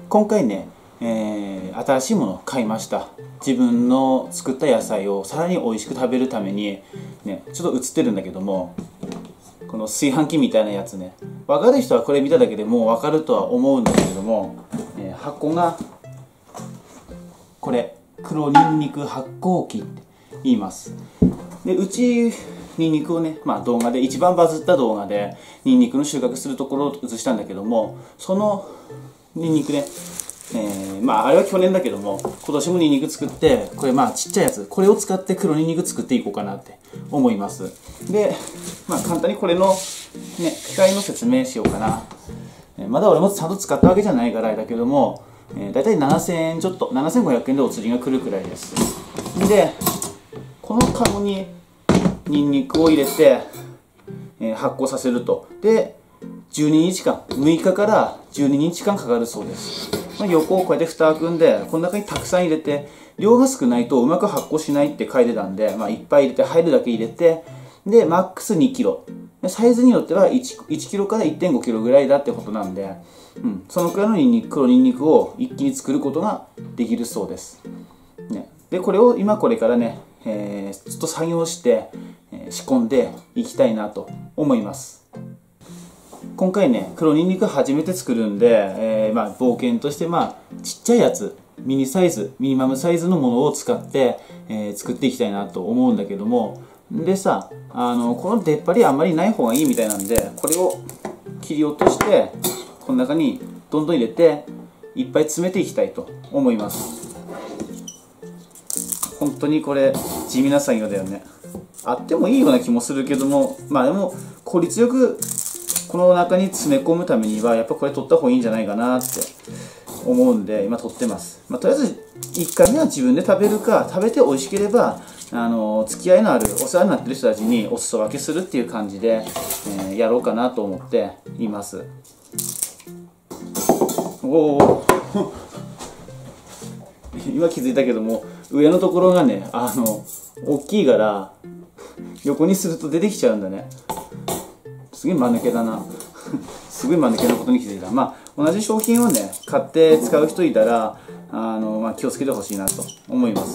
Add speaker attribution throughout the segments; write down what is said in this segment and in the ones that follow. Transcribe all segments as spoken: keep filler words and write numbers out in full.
Speaker 1: 今回ね、えー、新しいものを買いました。自分の作った野菜をさらに美味しく食べるために、ね、ちょっと映ってるんだけども、この炊飯器みたいなやつね、分かる人はこれ見ただけでもう分かるとは思うんだけれども、えー、箱がこれ黒ニンニク発酵機って言います。でうちニンニクをね、まあ、動画で一番バズった動画でニンニクの収穫するところを映したんだけども、そのニンニクね、えー、まああれは去年だけども今年もニンニク作って、これまあちっちゃいやつ、これを使って黒ニンニク作っていこうかなって思います。でまあ簡単にこれのね機械の説明しようかな。まだ俺もちゃんと使ったわけじゃないからだけども、えー、だいたいななせんえんちょっと、ななせんごひゃくえんでお釣りが来るくらいです。でこのカゴにニンニクを入れて、えー、発酵させると。でじゅうににちかん、むいかからじゅうににちかんかかるそうです。まあ、横をこうやって蓋開くんで、この中にたくさん入れて、量が少ないとうまく発酵しないって書いてたんで、まあ、いっぱい入れて入るだけ入れて、でマックスにキロ、サイズによっては 1, いちキロから いってんごキロぐらいだってことなんで、うん、そのくらいのニンニク、黒ニンニクを一気に作ることができるそうです、ね、でこれを今これからね、えー、ちょっと作業して、えー、仕込んでいきたいなと思います。今回ね黒ニンニク初めて作るんで、えー、まあ冒険として、まあちっちゃいやつ、ミニサイズミニマムサイズのものを使って、えー、作っていきたいなと思うんだけども、でさ、あのこの出っ張りあんまりない方がいいみたいなんで、これを切り落としてこの中にどんどん入れていっぱい詰めていきたいと思います。本当にこれ地味な作業だよね。あってもいいような気もするけども、まあでも効率よくこの中に詰め込むためにはやっぱこれ取った方がいいんじゃないかなって思うんで今取ってます。まあ、とりあえずいっかいめは自分で食べるか、食べて美味しければあの付き合いのあるお世話になってる人たちにお裾分けするっていう感じで、えー、やろうかなと思っています。おお今気づいたけども上のところがね、あの大きいから横にすると出てきちゃうんだね。すげえ間抜けだなすごい間抜けなことに気づいた。まあ同じ商品をね買って使う人いたらあの、まあ、気をつけてほしいなと思います。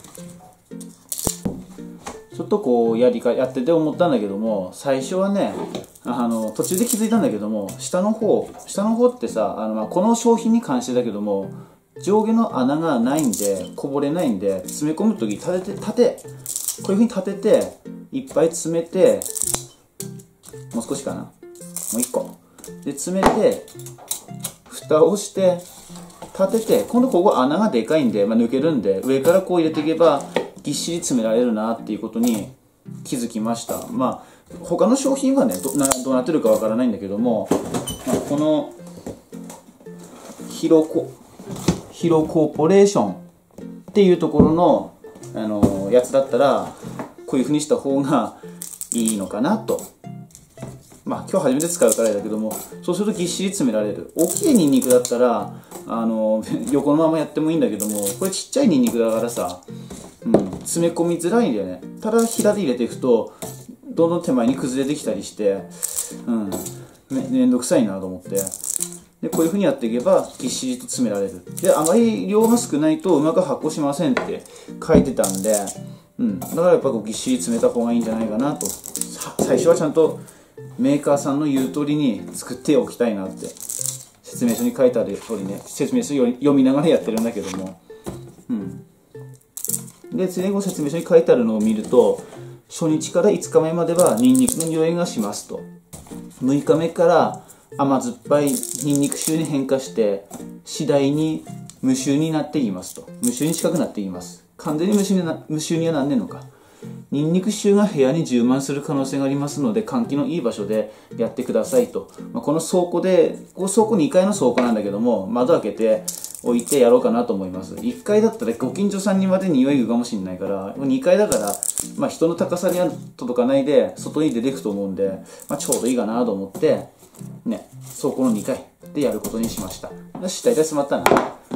Speaker 1: ちょっとこうやりかやってて思ったんだけども、最初はねあの途中で気づいたんだけども、下の方下の方ってさ、あの、まあ、この商品に関してだけども上下の穴がないんでこぼれないんで、詰め込む時立てて立てこういうふうに立てていっぱい詰めて、もう少しかな、もういっこで詰めて蓋をして立てて、今度ここ穴がでかいんで、まあ、抜けるんで上からこう入れていけばぎっしり詰められるなっていうことに気づきました。まあ他の商品はね ど, などうなってるかわからないんだけども、まあ、このヒロコヒロコーポレーションっていうところの、あのやつだったらこういうふうにした方がいいのかなと。まあ今日初めて使うからだけども、そうするとぎっしり詰められる。大きいニンニクだったらあの横のままやってもいいんだけども、これちっちゃいニンニクだからさ、うん、詰め込みづらいんだよね。ただ平で入れていくとどんどん手前に崩れてきたりして、うん、め, めんどくさいなと思って、でこういうふうにやっていけばぎっしりと詰められる。であまり量が少ないとうまく発酵しませんって書いてたんで、うん、だからやっぱこうぎっしり詰めた方がいいんじゃないかなと。最初はちゃんとメーカーさんの言う通りに作っておきたいなって、説明書に書いてある通りね、説明書を読みながらやってるんだけども、うん、で次に説明書に書いてあるのを見ると、初日からいつかめまではニンニクの匂いがしますと、むいかめから甘酸っぱいニンニク臭に変化して次第に無臭になっていますと。無臭に近くなっています。完全に無臭にな無臭にはなんねんのか。ニンニク臭が部屋に充満する可能性がありますので換気のいい場所でやってくださいと。まあ、この倉庫でここ倉庫にかいの倉庫なんだけども、窓開けて置いてやろうかなと思います。いっかいだったらご近所さんにまで匂いがかもしれないから、にかいだから、まあ、人の高さには届かないで外に出ていくと思うんで、まあ、ちょうどいいかなと思ってね、倉庫のにかいでやることにしました。よし、大体詰まったな。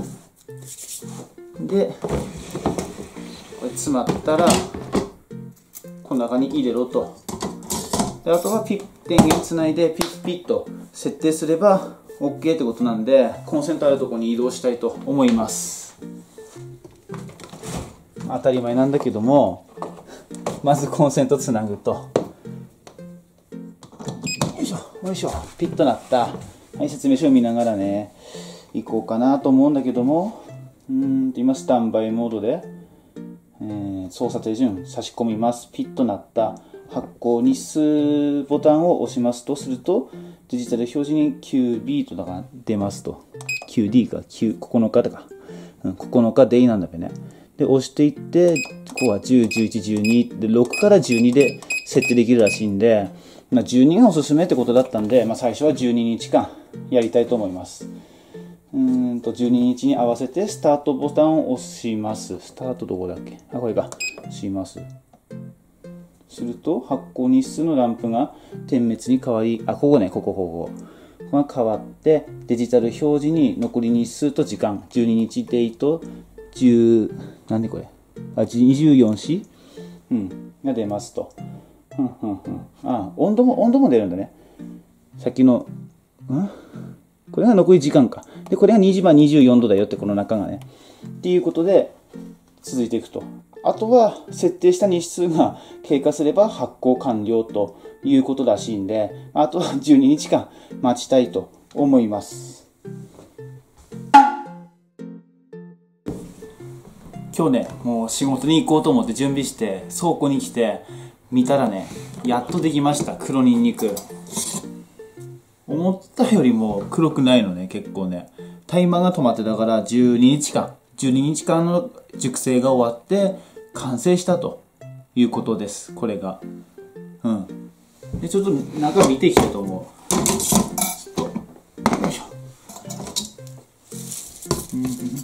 Speaker 1: でこれ詰まったらこの中に入れろと。であとはピッ電源つないでピッピッと設定すれば OK ってことなんで、コンセントあるところに移動したいと思います。当たり前なんだけども、まずコンセントつなぐと、よいしょよいしょ、ピッとなった。はい、説明書を見ながらね行こうかなと思うんだけども、うーんと今スタンバイモードで、えー、操作手順差し込みます。ピッとなった発行日数ボタンを押しますとすると、デジタル表示に キュービー とだから出ますと、 キューディー かここのかとか、うん、ここのかデイなんだべね。で押していって、ここはじゅう、じゅういち、じゅうにでろくからじゅうにで設定できるらしいんで、まあ、じゅうにがおすすめってことだったんで、まあ、最初はじゅうににちかんやりたいと思います。うーんとじゅうににちに合わせてスタートボタンを押します。スタートどこだっけ、あ、これか、押します。すると発行日数のランプが点滅に変わり、あ、ここね、ここここここが変わって、デジタル表示に残り日数と時間、じゅうににちデイとじゅう、なんでこれ、あ、にじゅうよんし、うん、が出ますと。ふんふんふん。あ、温度も、温度も出るんだね。さっきの、んこれが残り時間か。で、これがにじばんにじゅうよんどだよって、この中がね。っていうことで、続いていくと。あとは、設定した日数が経過すれば発行完了ということらしいんで、あとはじゅうににちかん待ちたいと思います。今日ね、もう仕事に行こうと思って準備して、倉庫に来て、見たらね、やっとできました、黒ニンニク。思ったよりも黒くないのね、結構ね。タイマーが止まってたからじゅうににちかん、じゅうににちかんの熟成が終わって完成したということです、これが。うん。で、ちょっと中見ていきたいと思う。ちょっと、よいしょ。うん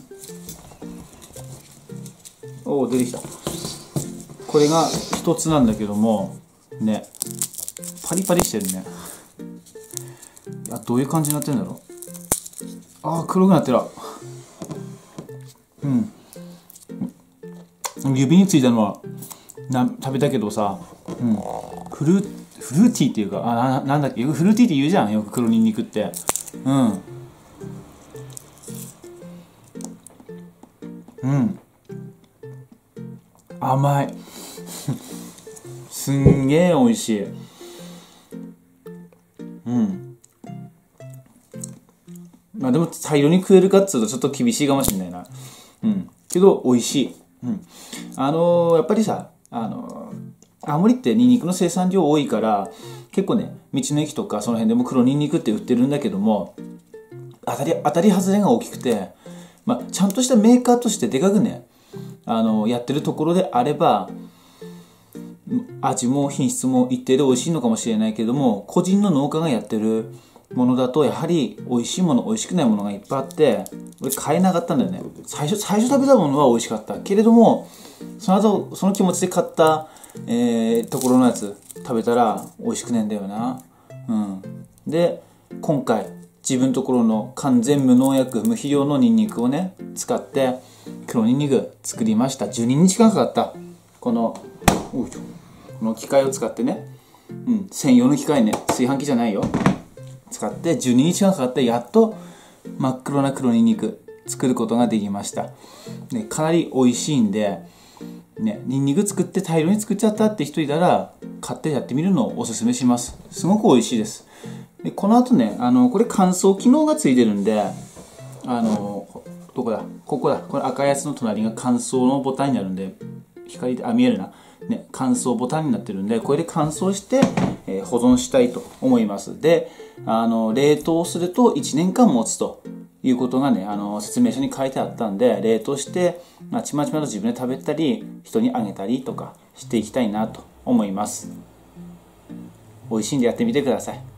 Speaker 1: うん、おお、出てきた。これが一つなんだけども、ね、パリパリしてるね。いや、どういう感じになってるんだろう。ああ、黒くなってる。うん。指についたのはな食べたけどさ、うん、フルフルーティーっていうか、あな、なんだっけ、フルーティーって言うじゃん、よく黒ニンニクって。うん。うん。甘い。すんげえ美味しい。うん。まあでも大量に食えるかっつうとちょっと厳しいかもしれないな。うん。けど美味しい。うん。あのー、やっぱりさ、あのー、青森ってニンニクの生産量多いから、結構ね、道の駅とかその辺でも黒ニンニクって売ってるんだけども、当たり、当たり外れが大きくて、まあちゃんとしたメーカーとしてでかくね、あのー、やってるところであれば、味も品質も一定で美味しいのかもしれないけども、個人の農家がやってるものだとやはり美味しいもの美味しくないものがいっぱいあって、俺買えなかったんだよね。最初最初食べたものは美味しかったけれども、その後その気持ちで買った、えー、ところのやつ食べたら美味しくねえんだよな。うん。で今回自分のところの完全無農薬無肥料のニンニクをね使って黒ニンニク作りました。じゅうににちかんかかった。このこの機械を使ってね、うん、専用の機械ね、炊飯器じゃないよ、使ってじゅうににちかんかかってやっと真っ黒な黒ニンニク作ることができました。でかなり美味しいんで、ね、ニンニク作って大量に作っちゃったって人いたら買ってやってみるのをおすすめします。すごく美味しいです。でこの後ね、あのこれ乾燥機能がついてるんで、あのどこだ、ここだ、これ赤いやつの隣が乾燥のボタンになるんで、光で、あ、見えるな。ね、乾燥ボタンになってるんで、これで乾燥して、えー、保存したいと思います。で、あの冷凍するといちねんかん持つということがね、あの説明書に書いてあったんで、冷凍して、まあ、ちまちまと自分で食べたり人にあげたりとかしていきたいなと思います。美味しいんでやってみてください。